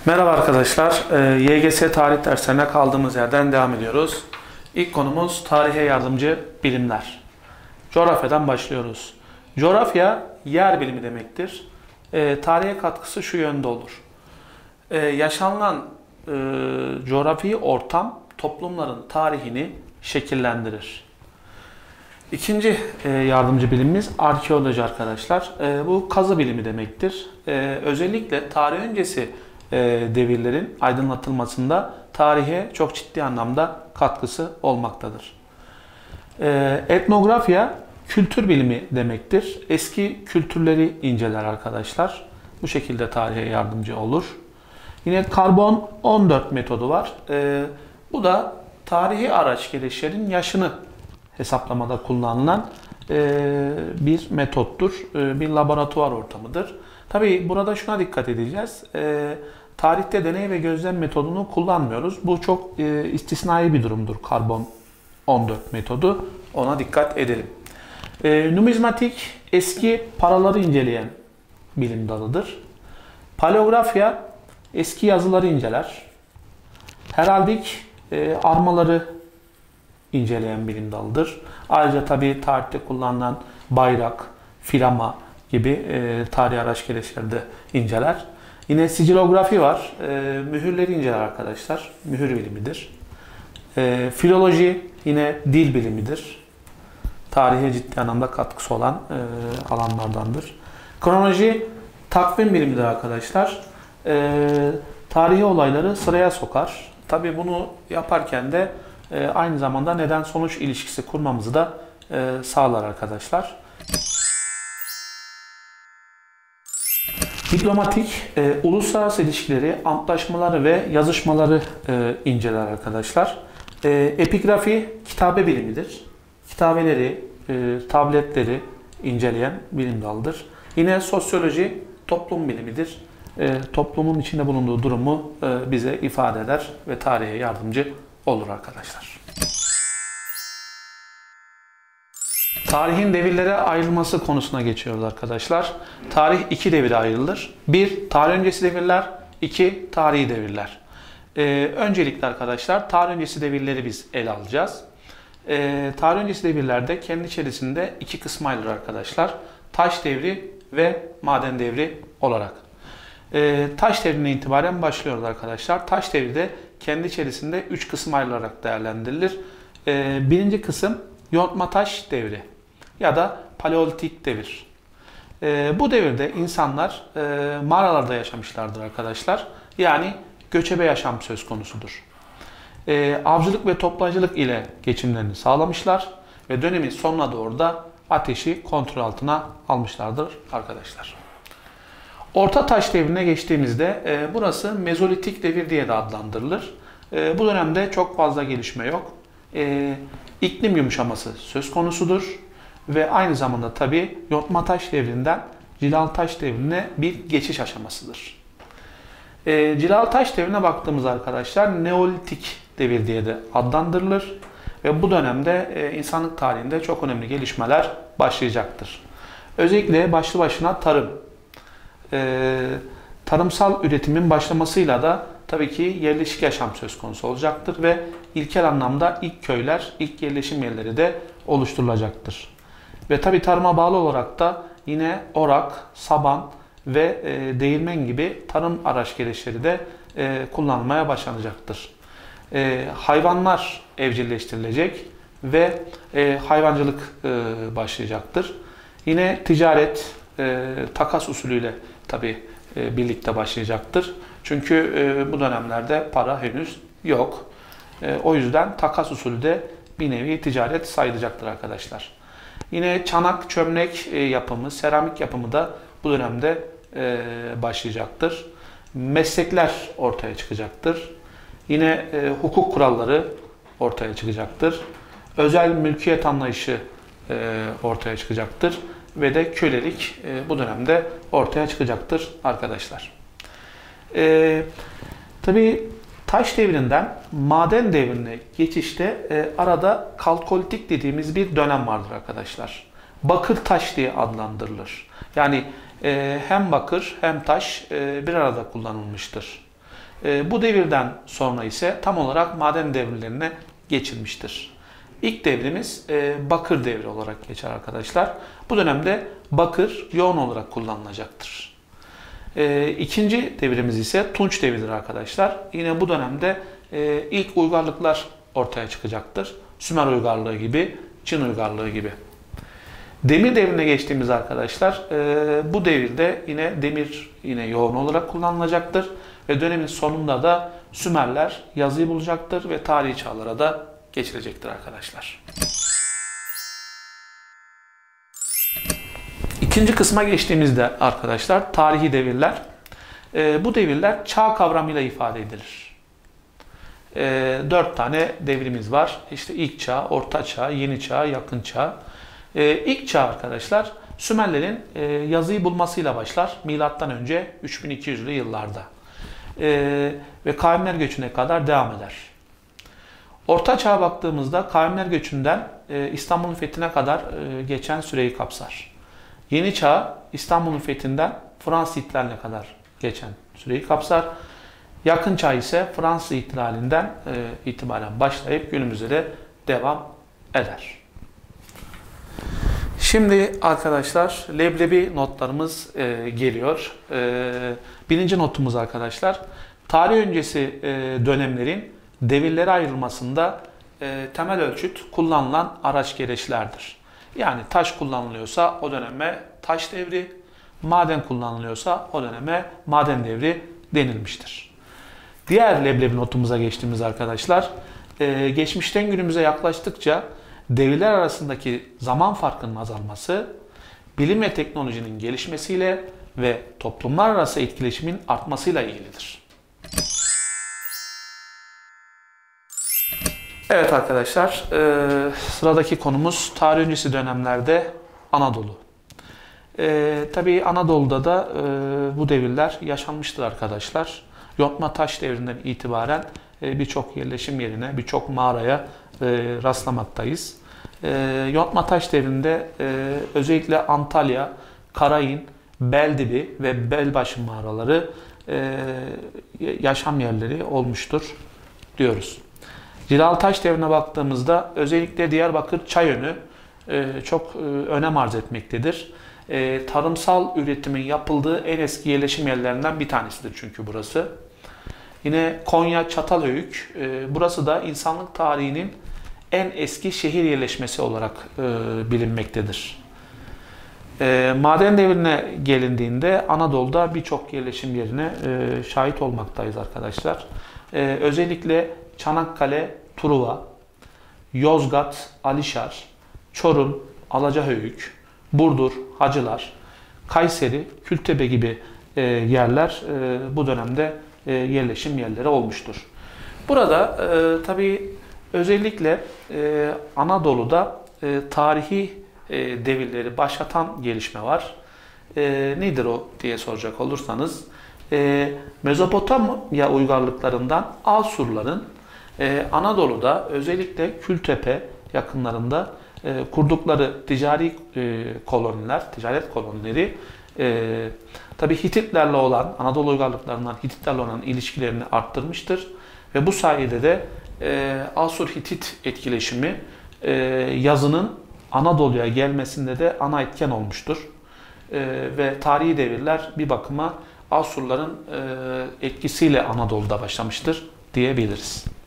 Merhaba arkadaşlar. YGS tarih derslerine kaldığımız yerden devam ediyoruz. İlk konumuz tarihe yardımcı bilimler. Coğrafyadan başlıyoruz. Coğrafya yer bilimi demektir. Tarihe katkısı şu yönde olur. Yaşanılan coğrafi ortam toplumların tarihini şekillendirir. İkinci yardımcı bilimimiz arkeoloji arkadaşlar. Bu kazı bilimi demektir. Özellikle tarih öncesi devirlerin aydınlatılmasında tarihe çok ciddi anlamda katkısı olmaktadır. Etnografya kültür bilimi demektir. Eski kültürleri inceler arkadaşlar. Bu şekilde tarihe yardımcı olur. Yine karbon 14 metodu var. Bu da tarihi araç gereçlerin yaşını hesaplamada kullanılan bir metottur. Bir laboratuvar ortamıdır. Tabii burada şuna dikkat edeceğiz. Tarihte deney ve gözlem metodunu kullanmıyoruz. Bu çok istisnai bir durumdur karbon 14 metodu. Ona dikkat edelim. Numizmatik eski paraları inceleyen bilim dalıdır. Paleografya eski yazıları inceler. Heraldik armaları inceleyen bilim dalıdır. Ayrıca tabii tarihte kullanılan bayrak, filama gibi tarih araç gereçleri de inceler. Yine sicilografi var. Mühürleri inceler arkadaşlar. Mühür bilimidir. Filoloji yine dil bilimidir. Tarihe ciddi anlamda katkısı olan alanlardandır. Kronoloji takvim bilimidir arkadaşlar. Tarihi olayları sıraya sokar. Tabii bunu yaparken de aynı zamanda neden-sonuç ilişkisi kurmamızı da sağlar arkadaşlar. Diplomatik, uluslararası ilişkileri, antlaşmaları ve yazışmaları inceler arkadaşlar. Epigrafi, kitabe bilimidir. Kitabeleri, tabletleri inceleyen bilim dalıdır. Yine sosyoloji, toplum bilimidir. Toplumun içinde bulunduğu durumu bize ifade eder ve tarihe yardımcı olur arkadaşlar. Tarihin devirlere ayrılması konusuna geçiyoruz arkadaşlar. Tarih iki devire ayrılır. Bir, tarih öncesi devirler. İki, tarihi devirler. Öncelikle arkadaşlar tarih öncesi devirleri biz ele alacağız. Tarih öncesi devirlerde kendi içerisinde iki kısma ayrılır arkadaşlar. Taş devri ve maden devri olarak. Taş devrine itibaren başlıyoruz arkadaşlar. Taş devri de kendi içerisinde üç kısım ayrılarak değerlendirilir. Birinci kısım yontma taş devri ya da paleolitik devir. Bu devirde insanlar mağaralarda yaşamışlardır arkadaşlar. Yani göçebe yaşam söz konusudur. Avcılık ve toplayıcılık ile geçimlerini sağlamışlar ve dönemin sonuna doğru da ateşi kontrol altına almışlardır arkadaşlar. Orta taş devrine geçtiğimizde burası mezolitik devir diye de adlandırılır. Bu dönemde çok fazla gelişme yok. İklim yumuşaması söz konusudur ve aynı zamanda tabi yontma taş devrinden cilal taş devrine bir geçiş aşamasıdır. Cilal taş devrine baktığımız arkadaşlar neolitik devir diye de adlandırılır ve bu dönemde insanlık tarihinde çok önemli gelişmeler başlayacaktır. Özellikle başlı başına tarımsal üretimin başlamasıyla da tabii ki yerleşik yaşam söz konusu olacaktır ve ilkel anlamda ilk köyler, ilk yerleşim yerleri de oluşturulacaktır. Ve tabii tarıma bağlı olarak da yine orak, saban ve değirmen gibi tarım araç gereçleri de kullanılmaya başlanacaktır. Hayvanlar evcilleştirilecek ve hayvancılık başlayacaktır. Yine ticaret, takas usulüyle tabii birlikte başlayacaktır. Çünkü bu dönemlerde para henüz yok. O yüzden takas usulü de bir nevi ticaret sayılacaktır arkadaşlar. Yine çanak, çömlek yapımı, seramik yapımı da bu dönemde başlayacaktır. Meslekler ortaya çıkacaktır. Yine hukuk kuralları ortaya çıkacaktır. Özel mülkiyet anlayışı ortaya çıkacaktır. Ve de kölelik bu dönemde ortaya çıkacaktır arkadaşlar. Tabii taş devrinden maden devrine geçişte arada kalkolitik dediğimiz bir dönem vardır arkadaşlar. Bakır taş diye adlandırılır. Yani hem bakır hem taş bir arada kullanılmıştır. Bu devirden sonra ise tam olarak maden devirlerine geçilmiştir. İlk devrimiz bakır devri olarak geçer arkadaşlar. Bu dönemde bakır yoğun olarak kullanılacaktır. İkinci devrimiz ise Tunç devridir arkadaşlar. Yine bu dönemde ilk uygarlıklar ortaya çıkacaktır. Sümer uygarlığı gibi, Çin uygarlığı gibi. Demir devrine geçtiğimiz arkadaşlar, bu devirde yine demir yoğun olarak kullanılacaktır. Ve dönemin sonunda da Sümerler yazıyı bulacaktır ve tarihi çağlara da geçilecektir arkadaşlar. İkinci kısma geçtiğimizde arkadaşlar tarihi devirler. Bu devirler çağ kavramıyla ifade edilir. 4 tane devrimiz var. İşte ilk çağ, orta çağ, yeni çağ, yakın çağ. İlk çağ arkadaşlar Sümerlerin yazıyı bulmasıyla başlar. Milattan önce 3200'lü yıllarda. Ve kavimler göçüne kadar devam eder. Orta çağa baktığımızda kavimler göçünden İstanbul'un fethine kadar geçen süreyi kapsar. Yeni çağ İstanbul'un fethinden Fransız ihtilaline kadar geçen süreyi kapsar. Yakın çağ ise Fransız ihtilalinden itibaren başlayıp günümüze de devam eder. Şimdi arkadaşlar leblebi notlarımız geliyor. Birinci notumuz arkadaşlar. Tarih öncesi dönemlerin devirlere ayrılmasında temel ölçüt kullanılan araç gereçlerdir. Yani taş kullanılıyorsa o döneme taş devri, maden kullanılıyorsa o döneme maden devri denilmiştir. Diğer leblebi notumuza geçtiğimiz arkadaşlar, geçmişten günümüze yaklaştıkça devirler arasındaki zaman farkının azalması, bilim ve teknolojinin gelişmesiyle ve toplumlar arası etkileşimin artmasıyla ilgilidir. Evet arkadaşlar, sıradaki konumuz tarih öncesi dönemlerde Anadolu. Tabii Anadolu'da da bu devirler yaşanmıştır arkadaşlar. Yontma taş devrinden itibaren birçok yerleşim yerine, birçok mağaraya rastlamaktayız. Yontma taş devrinde özellikle Antalya, Karayın, Beldibi ve Belbaşı mağaraları yaşam yerleri olmuştur diyoruz. Cilalı taş devrine baktığımızda özellikle Diyarbakır Çayönü çok önem arz etmektedir. Tarımsal üretimin yapıldığı en eski yerleşim yerlerinden bir tanesidir çünkü burası. Yine Konya Çatalhöyük, burası da insanlık tarihinin en eski şehir yerleşmesi olarak bilinmektedir. Maden devrine gelindiğinde Anadolu'da birçok yerleşim yerine şahit olmaktayız arkadaşlar. Özellikle Çanakkale, Truva, Yozgat, Alişar, Çorum, Alacahöyük, Burdur, Hacılar, Kayseri, Kültepe gibi yerler bu dönemde yerleşim yerleri olmuştur. Burada tabii özellikle Anadolu'da tarihi devirleri başlatan gelişme var. Nedir o diye soracak olursanız, Mezopotamya uygarlıklarından Asurların Anadolu'da özellikle Kültepe yakınlarında kurdukları ticari koloniler, ticaret kolonileri tabi Hititlerle olan, Anadolu uygarlıklarından Hititlerle olan ilişkilerini arttırmıştır. Ve bu sayede de Asur-Hitit etkileşimi yazının Anadolu'ya gelmesinde de ana etken olmuştur. Ve tarihi devirler bir bakıma Asurların etkisiyle Anadolu'da başlamıştır diyebiliriz.